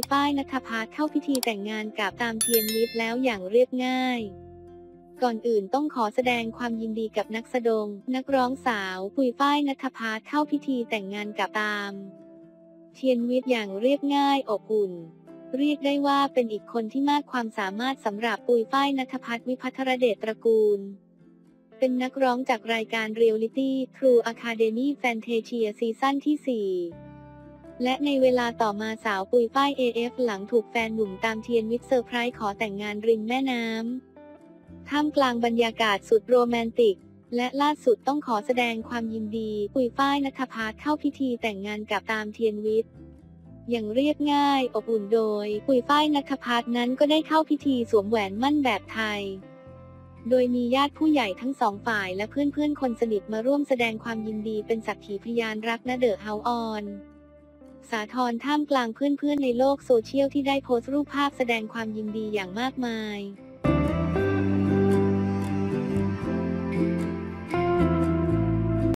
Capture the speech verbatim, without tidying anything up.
ฝ้ายณัฐภาเข้าพิธีแต่งงานกับตามเทียนวิทย์แล้วอย่างเรียบง่ายก่อนอื่นต้องขอแสดงความยินดีกับนักแสดงนักร้องสาวปุยฝ้ายณัฐภาเข้าพิธีแต่งงานกับตามเทียนวิทย์อย่างเรียบง่ายอบอุ่นเรียกได้ว่าเป็นอีกคนที่มากความสามารถสำหรับปุยฝ้ายณัฐภาวิภัทรเดชตระกูลเป็นนักร้องจากรายการเรียลลิตี้ True Academy Fantasia ซีซั่นที่ สี่และในเวลาต่อมาสาวปุยฝ้าย เอ เอฟ หลังถูกแฟนหนุ่มตามเทียนวิทย์เซอร์ไพรส์ขอแต่งงานริมแม่น้ำท่ามกลางบรรยากาศสุดโรแมนติกและล่าสุดต้องขอแสดงความยินดีปุยฝ้ายณัฐภาเข้าพิธีแต่งงานกับตามเทียนวิทย์อย่างเรียบง่ายอบอุ่นโดยปุยฝ้ายณัฐภานั้นก็ได้เข้าพิธีสวมแหวนมั่นแบบไทยโดยมีญาติผู้ใหญ่ทั้งสองฝ่ายและเพื่อนๆคนสนิทมาร่วมแสดงความยินดีเป็นสักขีพยานรักณเดอะเฮาส์ออนสาธรท่ามกลางเพื่อนๆในโลกโซเชียลที่ได้โพสต์รูปภาพแสดงความยินดีอย่างมากมาย